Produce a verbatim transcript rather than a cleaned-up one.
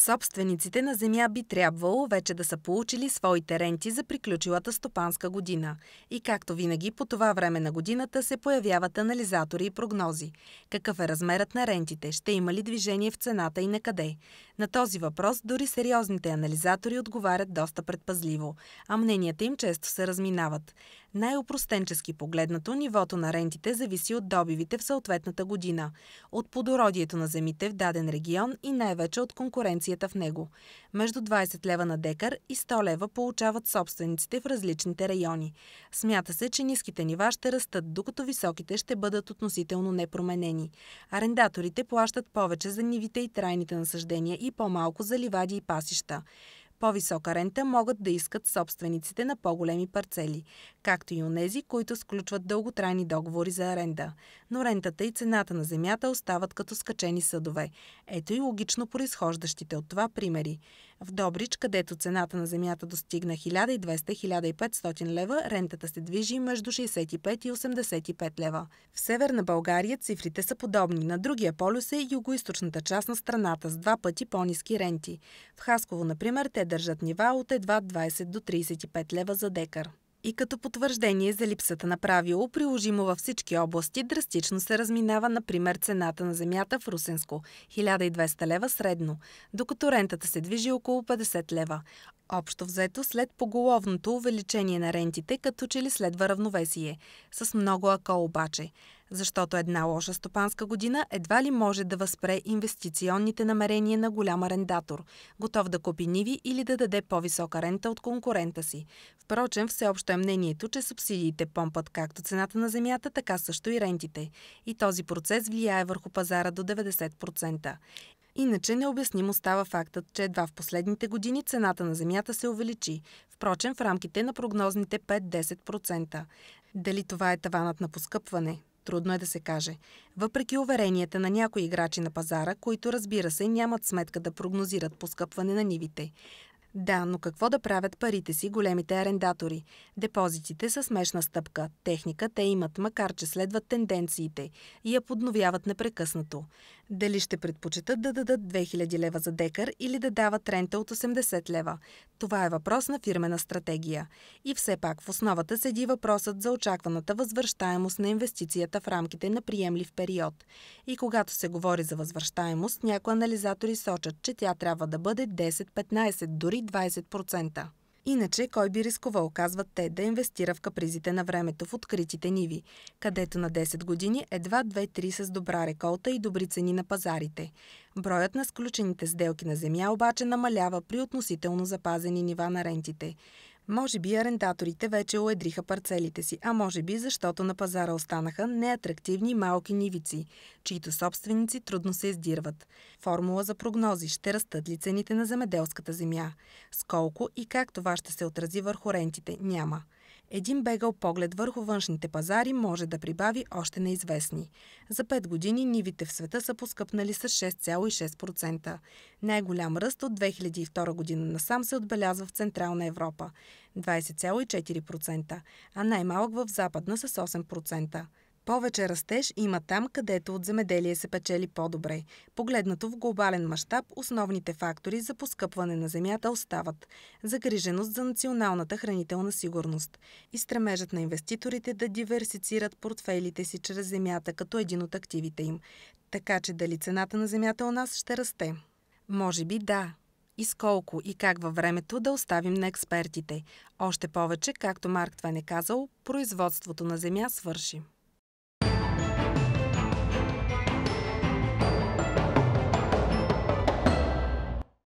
Собствениците на земя би трябвало вече да са получили своите ренти за приключилата стопанска година. И както винаги, по това време на годината се появяват анализатори и прогнози. Какъв е размерът на рентите? Ще има ли движение в цената и на къде? На този въпрос дори сериозните анализатори отговарят доста предпазливо, а мненията им често се разминават. Най-опростенчески погледнато, нивото на рентите зависи от добивите в съответната година, от плодородието на земите в даден регион и най-вече от конкуренцията в него. Между двайсет лева на декар и сто лева получават собствениците в различните райони. Смята се, че ниските нива ще растат, докато високите ще бъдат относително непроменени. Арендаторите плащат повече за нивите и трайните насаждения и по-малко за ливади и пасища. По-висока рента могат да искат собствениците на по-големи парцели, както и онези, които сключват дълготрайни договори за аренда. Но рентата и цената на земята остават като скачени съдове. Ето и логично произхождащите от това примери. В Добрич, където цената на земята достигна хиляда и двеста до хиляда и петстотин лева, рентата се движи между шейсет и пет и осемдесет и пет лева. В Северна България цифрите са подобни. На другия полюс е югоизточната част на страната с два пъти по-ниски ренти. В Хасково, например, те държат нива от едва двайсет до трийсет и пет лева за декар. И като потвърждение за липсата на правило, приложимо във всички области, драстично се разминава, например, цената на земята в Русенско – хиляда и двеста лева средно, докато рентата се движи около петдесет лева. Общо взето, след поголовното увеличение на рентите, като че ли следва равновесие. С много ако обаче. Защото една лоша стопанска година едва ли може да възпре инвестиционните намерения на голям арендатор, готов да купи ниви или да даде по-висока рента от конкурента си. Впрочем, всеобщо е мнението, че субсидиите помпат както цената на земята, така също и рентите. И този процес влияе върху пазара до деветдесет процента. Иначе необяснимо става фактът, че едва в последните години цената на земята се увеличи, впрочем в рамките на прогнозните пет до десет процента. Дали това е таванът на поскъпване? Трудно е да се каже. Въпреки уверенията на някои играчи на пазара, които, разбира се, нямат сметка да прогнозират поскъпване на нивите. Да, но какво да правят парите си големите арендатори? Депозитите са смешна стъпка. Техника те имат, макар че следват тенденциите и я подновяват непрекъснато. Дали ще предпочитат да дадат две хиляди лева за декар или да дават рента от осемдесет лева? Това е въпрос на фирмена стратегия. И все пак в основата седи въпросът за очакваната възвръщаемост на инвестицията в рамките на приемлив период. И когато се говори за възвръщаемост, някои анализатори сочат, че тя трябва да бъде десет, петнайсет, дори двайсет процента. Иначе кой би рискувал, казват те, да инвестира в капризите на времето в откритите ниви, където на десет години едва две-три с добра реколта и добри цени на пазарите. Броят на сключените сделки на земя обаче намалява при относително запазени нива на рентите. Може би арендаторите вече уедриха парцелите си, а може би защото на пазара останаха неатрактивни малки нивици, чието собственици трудно се издирват. Формула за прогнози: ще растат ли цените на земеделската земя? С колко и как това ще се отрази върху рентите? Няма. Един бегъл поглед върху външните пазари може да прибави още неизвестни. За пет години нивите в света са поскъпнали с шест цяло и шест процента. Най-голям ръст от две хиляди и втора година насам се отбелязва в Централна Европа – двайсет цяло и четири процента, а най-малък в Западна с осем процента. Повече растеж има там, където от земеделие се печели по-добре. Погледнато в глобален мащаб, основните фактори за поскъпване на земята остават загриженост за националната хранителна сигурност и стремежът на инвеститорите да диверсифицират портфейлите си чрез земята като един от активите им. Така че дали цената на земята у нас ще расте? Може би да. И с колко и как във времето да оставим на експертите. Още повече, както Марк Твен е казал, производството на земя свърши.